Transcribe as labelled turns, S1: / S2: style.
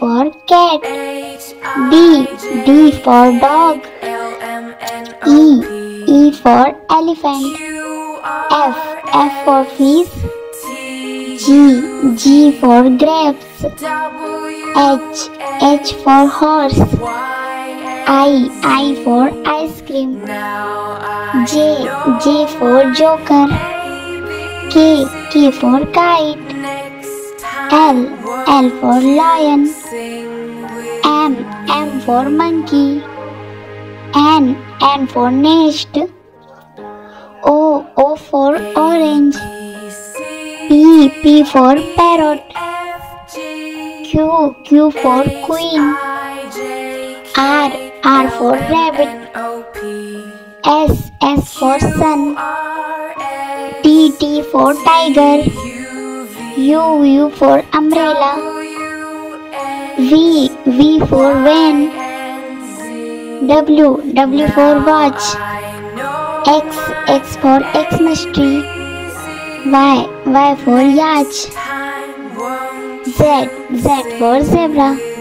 S1: for cat. D for dog. E for elephant. F for fish. G for grapes. H for horse. I for ice cream. J for joker. K for kite. L for lion. M for monkey. N for nest. O for orange. P for parrot. Q for queen. R for rabbit. S for sun. T for tiger. U for umbrella. V for van. W for watch. X for Xmas tree. Y for yacht. Z for zebra.